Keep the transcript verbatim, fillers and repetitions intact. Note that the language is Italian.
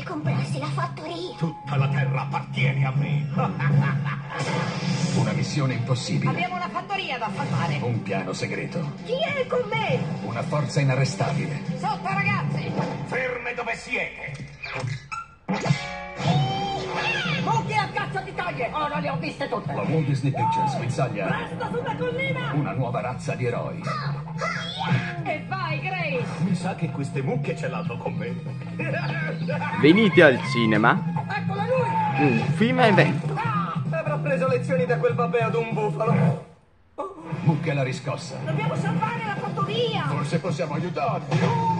comprarsi la fattoria. Tutta la terra appartiene a me. Una missione impossibile. Abbiamo una fattoria da salvare. Un piano segreto. Chi è con me? Una forza inarrestabile. Sotto, ragazzi! Ferme dove siete. Mucchi a caccia di taglie! Oh, non le ho viste tutte! La Walt Disney Pictures guizzaglia Presto sulla collina! una nuova razza di eroi. E vai, Grace! Mi sa che queste mucche ce l'hanno con me. Venite al cinema. Eccola lui! Un film a evento. Avrò preso lezioni da quel babbeo d'un bufalo. Mucche alla riscossa. Dobbiamo salvare la fattoria! Forse possiamo aiutarti.